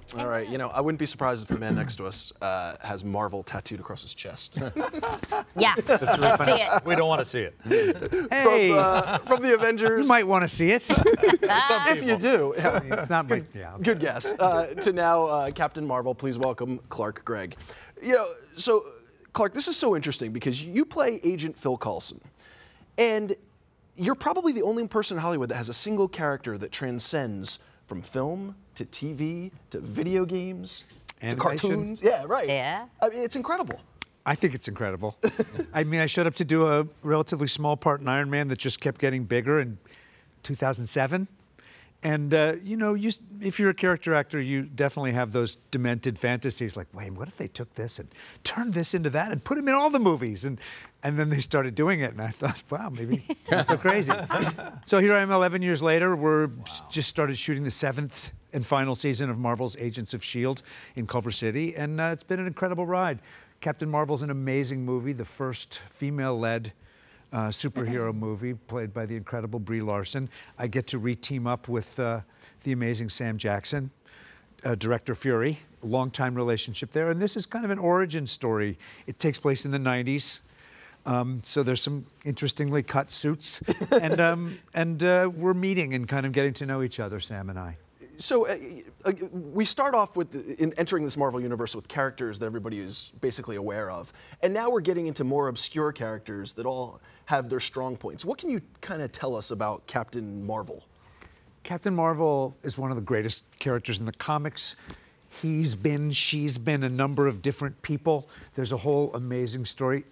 All right, you know, I wouldn't be surprised if the man next to us has Marvel tattooed across his chest. Yeah, let's see it. We don't want to see it. Hey, from the Avengers. you might want to see it. If you do. Yeah. It's not my, yeah. Okay. Good guess. To now, Captain Marvel, please welcome Clark Gregg. You know, so, Clark, this is so interesting because you play Agent Phil Coulson. And you're probably the only person in Hollywood that has a single character that transcends from film to TV to video games to cartoons. Yeah, right. Yeah. I mean, it's incredible. I think it's incredible. I mean, I showed up to do a relatively small part in Iron Man that just kept getting bigger in 2007. And, you know, if you're a character actor, you definitely have those demented fantasies like, wait, what if they took this and turned this into that and put him in all the movies? And then they started doing it, and I thought, wow, maybe not so crazy. So here I am 11 years later. We're just started shooting the 7th and final season of Marvel's Agents of S.H.I.E.L.D. in Culver City, and it's been an incredible ride. Captain Marvel's an amazing movie, the first female-led superhero movie played by the incredible Brie Larson. I get to re-team up with the amazing Sam Jackson, director Fury, a long-time relationship there. And this is kind of an origin story. It takes place in the 90s. So there's some interestingly cut suits. And we're meeting and kind of getting to know each other, Sam and I. So we start off with entering this Marvel universe with characters that everybody is basically aware of. And now we're getting into more obscure characters that all have their strong points. What can you kind of tell us about Captain Marvel? Captain Marvel is one of the greatest characters in the comics. She's been a number of different people. There's a whole amazing story.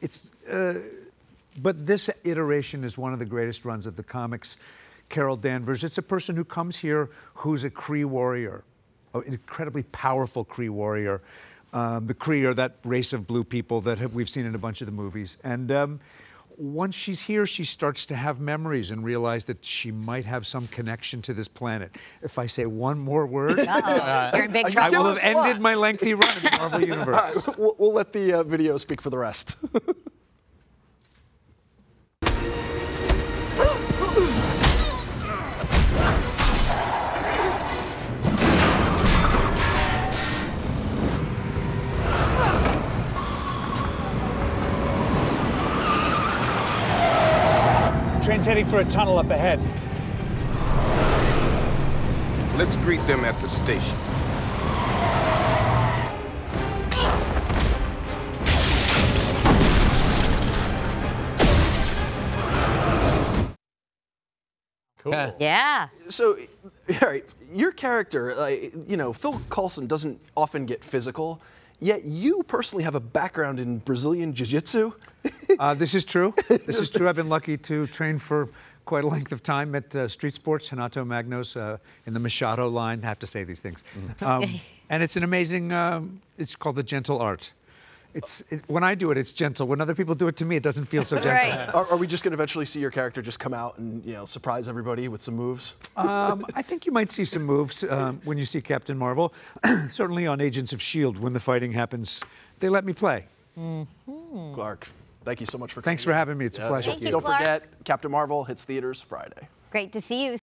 But this iteration is one of the greatest runs of the comics. Carol Danvers. It's a person who comes here who's a Kree warrior, an incredibly powerful Kree warrior. The Kree are that race of blue people that we've seen in a bunch of the movies. And once she's here, she starts to have memories and realize that she might have some connection to this planet. If I say one more word, you're in big I trouble. will have ended my lengthy run in the Marvel Universe. All right, we'll let the video speak for the rest. Train's heading for a tunnel up ahead. Let's greet them at the station. Cool. Yeah. So, all right, your character, you know, Phil Coulson doesn't often get physical, yet you personally have a background in Brazilian Jiu-Jitsu. This is true. This is true. I've been lucky to train for quite a length of time at Street Sports, Renato Magno's in the Machado line. I have to say these things. And it's an amazing, it's called the gentle art. When I do it, it's gentle. When other people do it to me, it doesn't feel so gentle. Right. Are we just going to eventually see your character just come out and, you know, surprise everybody with some moves? I think you might see some moves when you see Captain Marvel. Certainly on Agents of S.H.I.E.L.D., when the fighting happens, they let me play. Clark, thank you so much for coming. Thanks for having me. It's a pleasure. Thank you, Don't Clark. forget, Captain Marvel hits theaters Friday. Great to see you.